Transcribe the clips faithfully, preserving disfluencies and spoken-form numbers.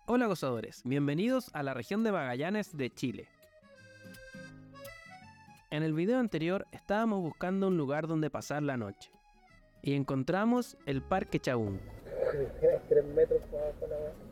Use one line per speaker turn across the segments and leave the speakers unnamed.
Hola gozadores, bienvenidos a la región de Magallanes de Chile. En el video anterior estábamos buscando un lugar donde pasar la noche y encontramos el Parque Chabunco.
Tres metros para abajo la verdad.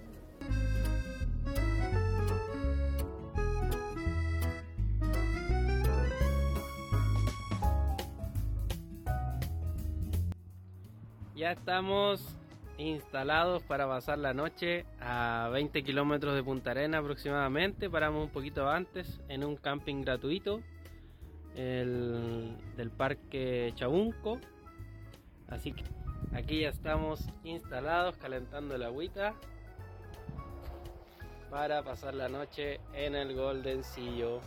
Ya estamos instalados para pasar la noche a veinte kilómetros de Punta Arenas aproximadamente. Paramos un poquito antes en un camping gratuito el, del Parque Chabunco. Así que aquí ya estamos instalados calentando el agüita para pasar la noche en el Goldencillo.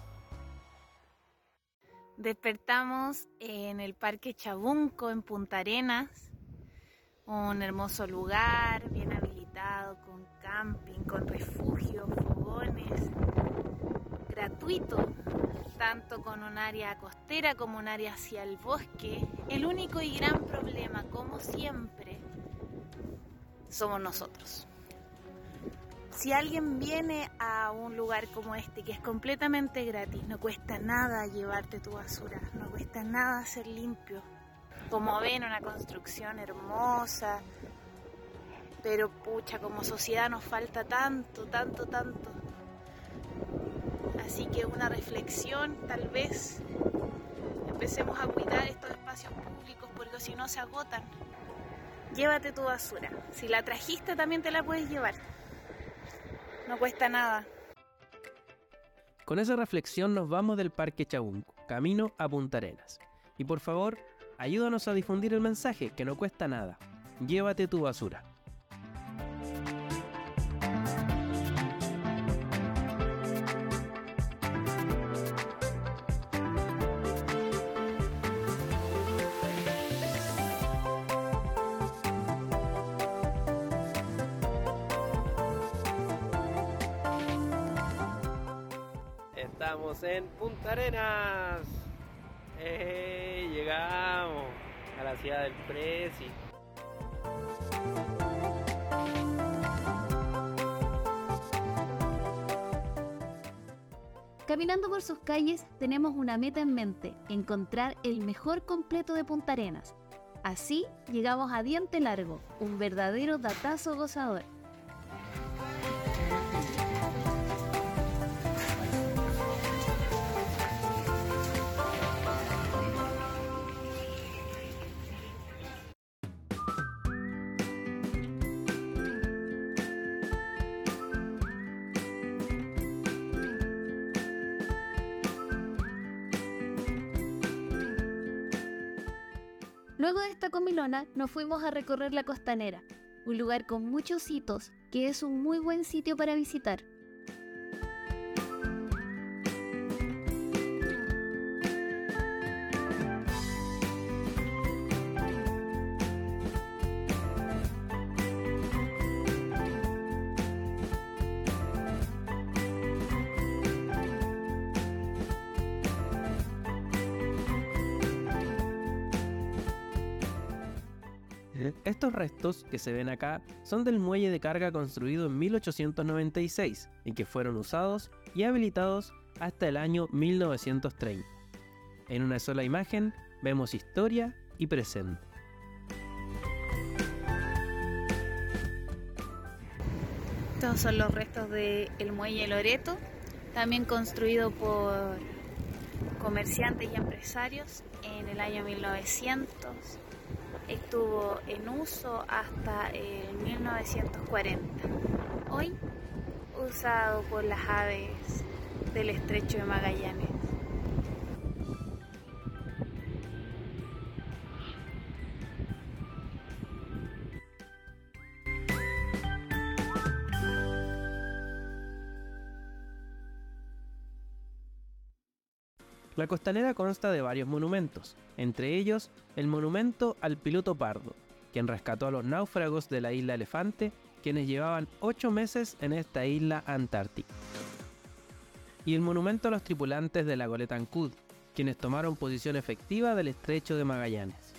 Despertamos en el Parque Chabunco en Punta Arenas. Un hermoso lugar, bien habilitado, con camping, con refugio, fogones, gratuito, tanto con un área costera como un área hacia el bosque. El único y gran problema, como siempre, somos nosotros. Si alguien viene a un lugar como este, que es completamente gratis, no cuesta nada llevarte tu basura, no cuesta nada ser limpio. Como ven, una construcción hermosa, pero pucha, como sociedad nos falta tanto, tanto, tanto. Así que una reflexión, tal vez empecemos a cuidar estos espacios públicos porque si no se agotan. Llévate tu basura, si la trajiste también te la puedes llevar, no cuesta nada.
Con esa reflexión nos vamos del Parque Chabunco, camino a Punta Arenas. Y por favor, ayúdanos a difundir el mensaje, que no cuesta nada. Llévate tu basura. Estamos en Punta Arenas. ¡Eh! Llegamos a la ciudad del Presi.
Caminando por sus calles tenemos una meta en mente: encontrar el mejor completo de Punta Arenas. Así llegamos a Diente Largo, un verdadero datazo gozador. Luego de esta comilona nos fuimos a recorrer la Costanera, un lugar con muchos hitos que es un muy buen sitio para visitar.
Estos restos que se ven acá son del muelle de carga construido en mil ochocientos noventa y seis y que fueron usados y habilitados hasta el año mil novecientos treinta. En una sola imagen vemos historia y presente.
Estos son los restos del muelle Loreto, también construido por comerciantes y empresarios en el año mil novecientos. Estuvo en uso hasta el mil novecientos cuarenta. Hoy usado por las aves del estrecho de Magallanes.
La costanera consta de varios monumentos, entre ellos el monumento al piloto Pardo, quien rescató a los náufragos de la isla Elefante, quienes llevaban ocho meses en esta isla antártica. Y el monumento a los tripulantes de la goleta Ancud, quienes tomaron posición efectiva del estrecho de Magallanes.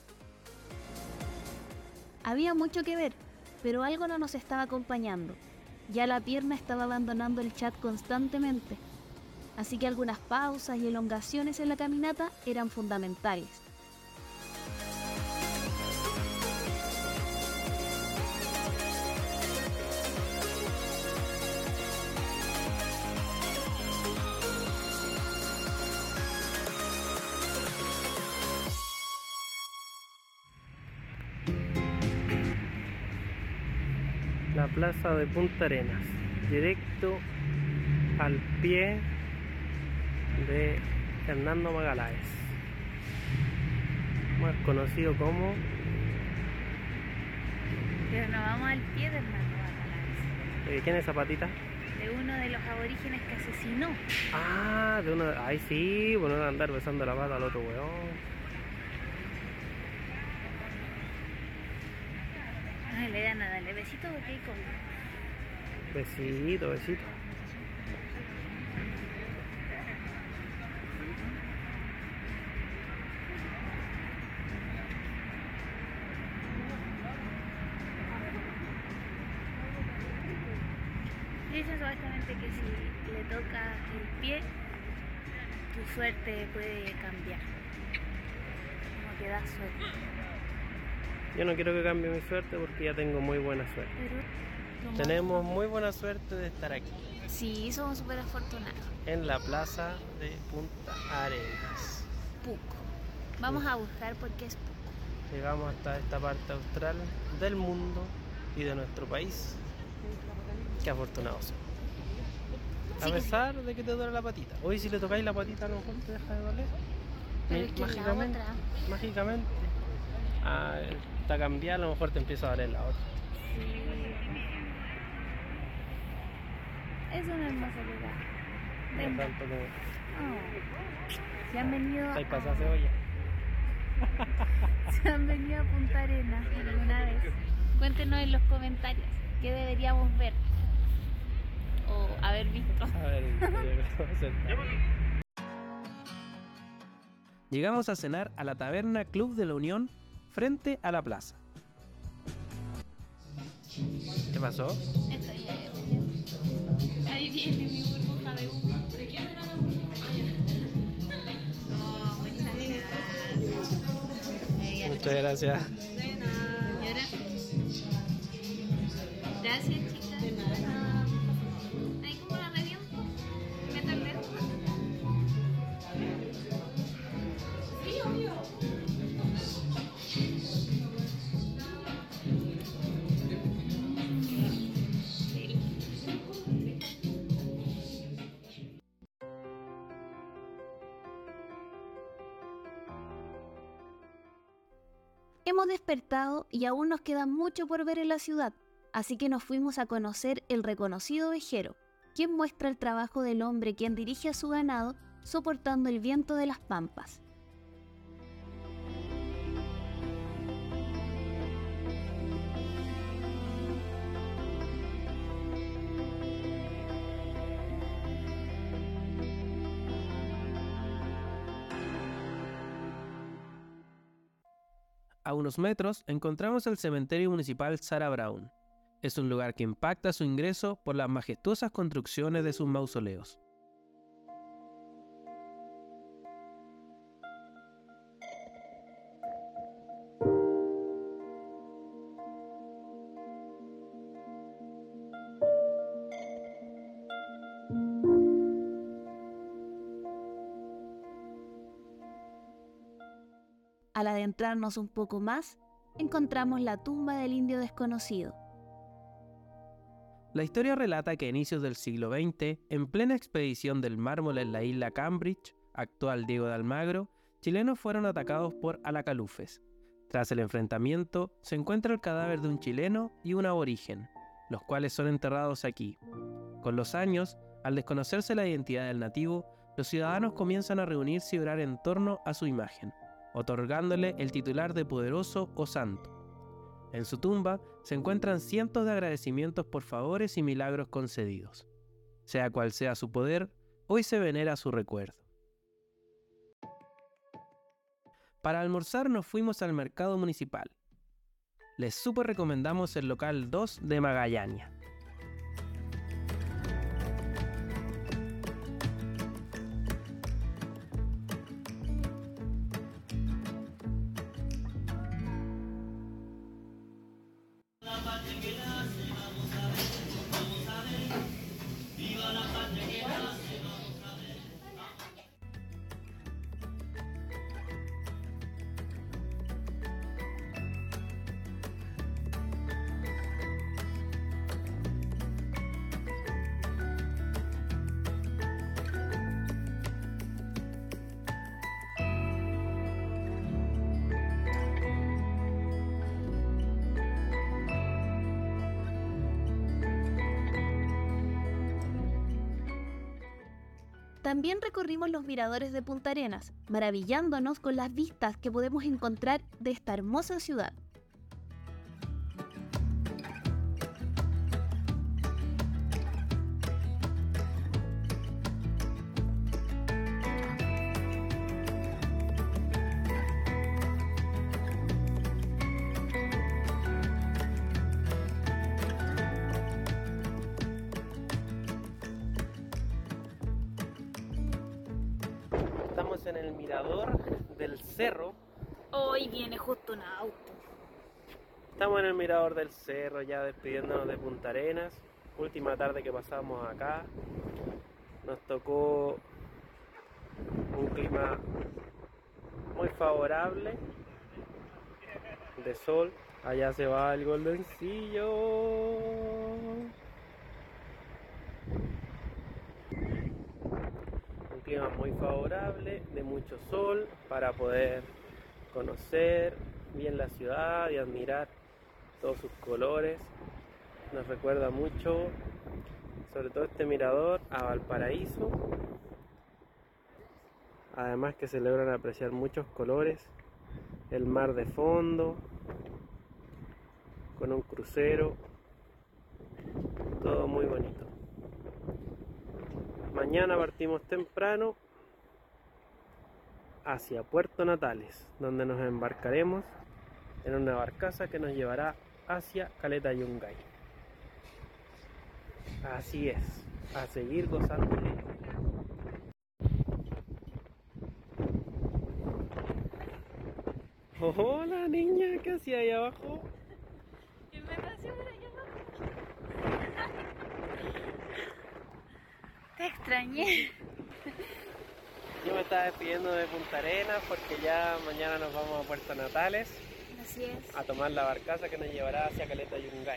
Había mucho que ver, pero algo no nos estaba acompañando. Ya la pierna estaba abandonando el chat constantemente, así que algunas pausas y elongaciones en la caminata eran fundamentales.
La plaza de Punta Arenas, directo al pie de Hernando Magaláes, más conocido como...
Pero no vamos al pie de Hernando Magaláes.
¿De quién es esa patita?
De uno de los aborígenes que asesinó.
Ah, de uno... Ay sí, bueno, de andar besando la pata al otro weón.
Ay, le dan a darle besito porque hay COVID.
Besito, besito.
Dicen supuestamente que si le toca el pie, tu suerte puede cambiar. Como que da suerte.
Yo no quiero que cambie mi suerte porque ya tengo muy buena suerte.
Pero, como-
Tenemos muy buena suerte de estar aquí,
Sí, somos súper afortunados.
en la plaza de Punta Arenas.
Puco. Vamos a buscar por qué es Puco.
Llegamos hasta esta parte austral del mundo y de nuestro país. Qué afortunados son. A
Sí que
pesar de que te duele la patita. Hoy si le tocáis la patita a lo mejor te deja de doler.
Pero
Mi-
es que la
mágicamente,
otra.
mágicamente. Ah, está cambiada, a lo mejor te empieza a doler la otra.
Es un hermoso lugar.
No
Venga.
tanto como...
Oh. Se han venido
Estáis
a,
pasada cebolla.
se han venido a Punta Arenas alguna vez. Cuéntenos en los comentarios qué deberíamos ver o haber visto.
A ver, llegamos a cenar a la taberna Club de la Unión frente a la plaza. ¿Qué pasó?
Estoy ahí viene mi burbuja de humo. Oh, muchas gracias.
Muchas gracias.
¿Y ahora? Gracias, chicas. De nada. Ahí como la reviento. Métanle. Sí, obvio.
Hemos despertado y aún nos queda mucho por ver en la ciudad, así que nos fuimos a conocer el reconocido ovejero, quien muestra el trabajo del hombre quien dirige a su ganado soportando el viento de las pampas.
A unos metros encontramos el cementerio municipal Sarah Brown. Es un lugar que impacta su ingreso por las majestuosas construcciones de sus mausoleos.
Al adentrarnos un poco más, encontramos la tumba del indio desconocido.
La historia relata que a inicios del siglo veinte, en plena expedición del mármol en la isla Cambridge, actual Diego de Almagro, chilenos fueron atacados por alacalufes. Tras el enfrentamiento, se encuentra el cadáver de un chileno y un aborigen, los cuales son enterrados aquí. Con los años, al desconocerse la identidad del nativo, los ciudadanos comienzan a reunirse y orar en torno a su imagen, otorgándole el titular de poderoso o santo. En su tumba se encuentran cientos de agradecimientos por favores y milagros concedidos. Sea cual sea su poder, hoy se venera su recuerdo. Para almorzar nos fuimos al mercado municipal. Les súper recomendamos el local dos de Magallanes.
También recorrimos los miradores de Punta Arenas, maravillándonos con las vistas que podemos encontrar de esta hermosa ciudad.
Estamos en el mirador del cerro.
Hoy viene justo un auto.
Estamos en el mirador del cerro, ya despidiéndonos de Punta Arenas. Última tarde que pasamos acá. Nos tocó un clima muy favorable, de sol. Allá se va el goldencillo. Un clima muy favorable, de mucho sol, para poder conocer bien la ciudad y admirar todos sus colores. Nos recuerda mucho, sobre todo este mirador, a Valparaíso. Además que se logran apreciar muchos colores, el mar de fondo, con un crucero, todo muy bonito. Mañana partimos temprano hacia Puerto Natales, donde nos embarcaremos en una barcaza que nos llevará hacia Caleta Yungay. Así es, a seguir gozando. Hola niña, ¿qué hacía ahí abajo?
¿Qué me nació por allá abajo? Te extrañé.
Yo me estaba despidiendo de Punta Arenas porque ya mañana nos vamos a Puerto Natales.
Así es.
A tomar la barcaza que nos llevará hacia Caleta Yungay.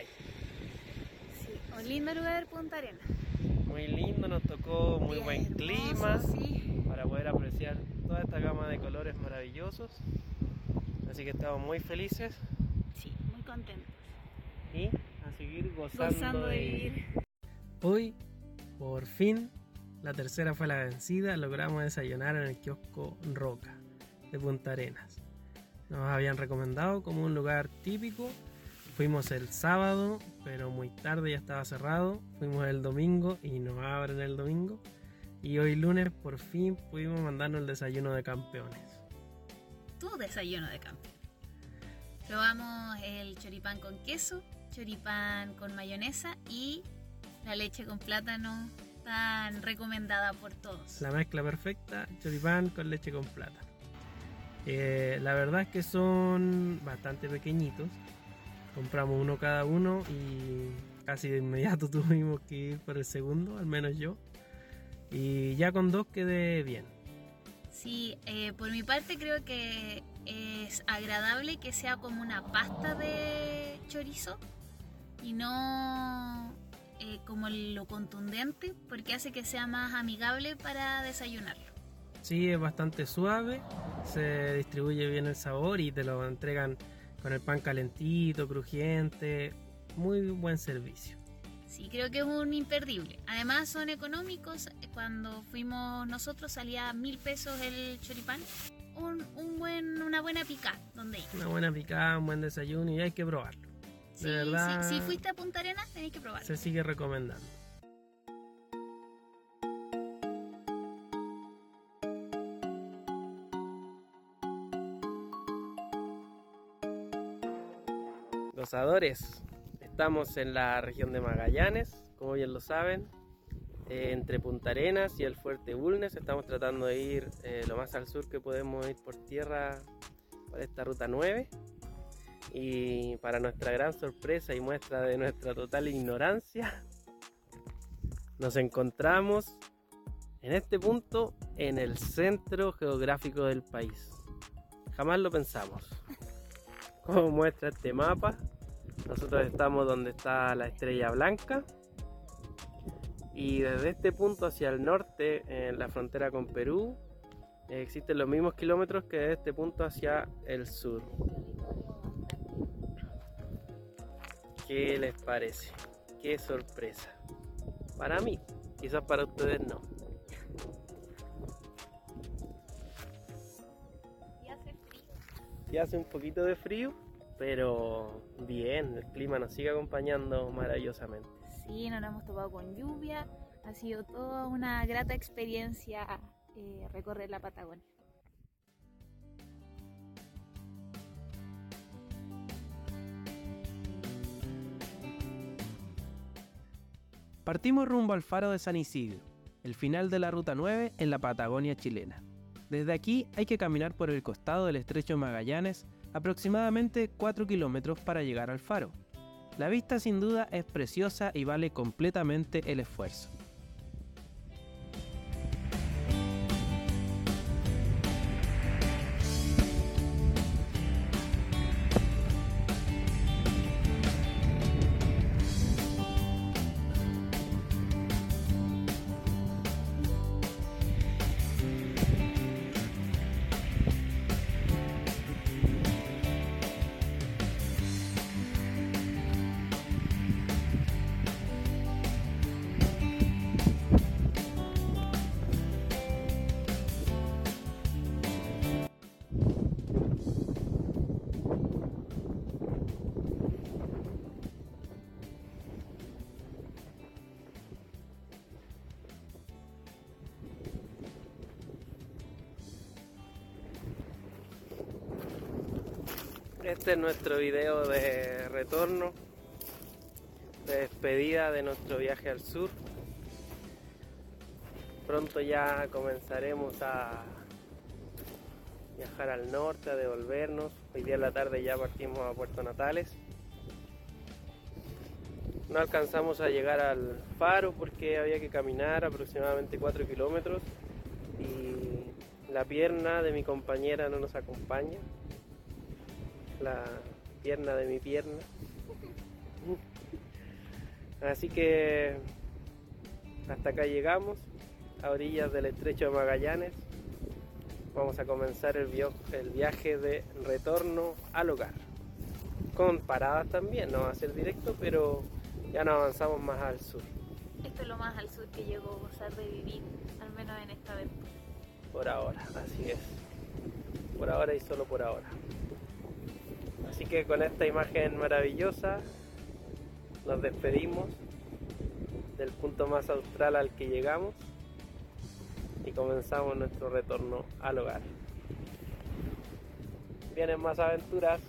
Sí, un lindo lugar Punta Arenas.
Muy lindo, nos tocó muy
Bien
buen
hermoso,
clima,
sí.
para poder apreciar toda esta gama de colores maravillosos. Así que estamos muy felices
Sí, muy contentos.
y a seguir gozando,
Gozando de vivir.
Hoy, por fin, la tercera fue la vencida. Logramos desayunar en el kiosco Roca de Punta Arenas. Nos habían recomendado como un lugar típico. Fuimos el sábado, pero muy tarde, ya estaba cerrado. Fuimos el domingo y no abren el domingo. Y hoy lunes por fin pudimos mandarnos el desayuno de campeones.
Tu desayuno de campo. Probamos el choripán con queso, choripán con mayonesa y la leche con plátano, tan recomendada por todos.
La mezcla perfecta, choripán con leche con plátano. Eh, la verdad es que son bastante pequeñitos. Compramos uno cada uno y casi de inmediato tuvimos que ir por el segundo, al menos yo. Y ya con dos quedé bien.
Sí, eh, por mi parte creo que es agradable que sea como una pasta de chorizo y no eh, como lo contundente, porque hace que sea más amigable para desayunarlo.
Sí, es bastante suave, se distribuye bien el sabor y te lo entregan con el pan calentito, crujiente. Muy buen servicio.
Sí, creo que es un imperdible. Además son económicos. Cuando fuimos nosotros salía mil pesos el choripán. Un, un buen, una buena picada donde ir.
Una buena picada, un buen desayuno y hay que probarlo. De
Sí,
verdad,
sí, si fuiste a Punta Arenas tenéis que probarlo.
se sigue recomendando. Gozadores, estamos en la región de Magallanes, como bien lo saben, eh, entre Punta Arenas y el Fuerte Bulnes. Estamos tratando de ir eh, lo más al sur que podemos ir por tierra, por esta ruta nueve.
Y para nuestra gran sorpresa y muestra de nuestra total ignorancia, nos encontramos en este punto en el centro geográfico del país. Jamás lo pensamos. Como muestra este mapa, nosotros estamos donde está la Estrella Blanca. Y desde este punto hacia el norte, en la frontera con Perú, eh, existen los mismos kilómetros que desde este punto hacia el sur. ¿Qué les parece? ¡Qué sorpresa! Para mí, quizás para ustedes no.
Y hace frío.
Y hace un poquito de frío, pero bien, el clima nos sigue acompañando maravillosamente.
Sí, no nos hemos topado con lluvia. Ha sido toda una grata experiencia eh, recorrer la Patagonia.
Partimos rumbo al faro de San Isidro, el final de la ruta nueve en la Patagonia chilena. Desde aquí hay que caminar por el costado del estrecho de Magallanes aproximadamente cuatro kilómetros para llegar al faro. La vista sin duda es preciosa y vale completamente el esfuerzo.
Este es nuestro video de retorno, de despedida de nuestro viaje al sur. Pronto ya comenzaremos a viajar al norte, a devolvernos. Hoy día en la tarde ya partimos a Puerto Natales. No alcanzamos a llegar al faro porque había que caminar aproximadamente cuatro kilómetros y la pierna de mi compañera no nos acompaña. La pierna de mi pierna. Así que hasta acá llegamos, a orillas del estrecho de Magallanes. Vamos a comenzar el, via el viaje de retorno al hogar, con paradas también, no va a ser directo, pero ya nos avanzamos más al sur.
Esto es lo más al sur que llego a gozar de vivir, al menos en esta aventura.
Por ahora, así es. Por ahora y solo por ahora. Así que con esta imagen maravillosa nos despedimos del punto más austral al que llegamos y comenzamos nuestro retorno al hogar. Vienen más aventuras.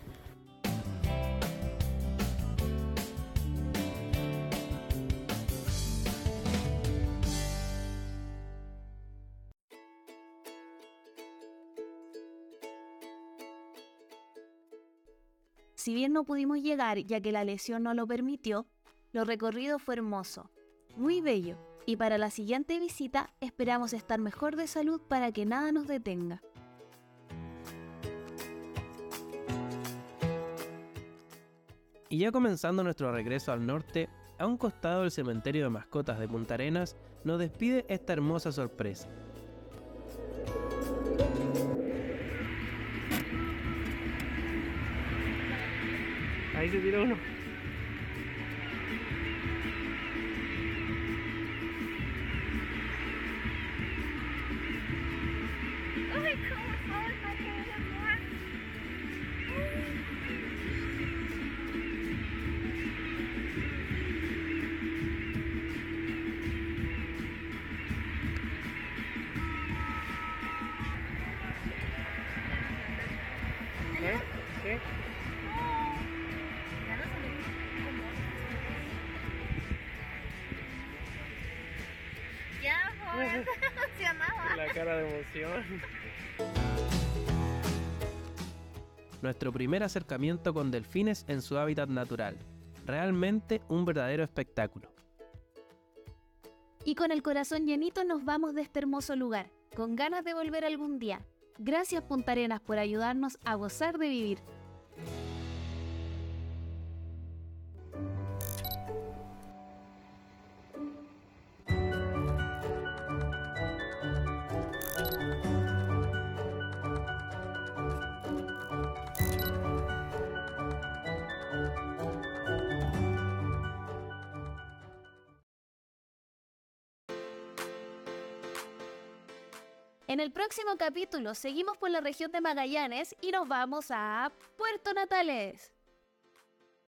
Si bien no pudimos llegar ya que la lesión no lo permitió, lo recorrido fue hermoso, muy bello, y para la siguiente visita esperamos estar mejor de salud para que nada nos detenga.
Y ya comenzando nuestro regreso al norte, a un costado del cementerio de mascotas de Punta Arenas, nos despide esta hermosa sorpresa.
Ahí se tiró uno.
¡Ay, cómo falta que amor!
¿Eh? ¿Qué?
Ya no se le como. Ya, joven, se emocionaba.
La cara de emoción.
nuestro primer acercamiento con delfines en su hábitat natural. Realmente un verdadero espectáculo.
Y con el corazón llenito nos vamos de este hermoso lugar, con ganas de volver algún día. Gracias Punta Arenas por ayudarnos a gozar de vivir. En el próximo capítulo seguimos por la región de Magallanes y nos vamos a Puerto Natales.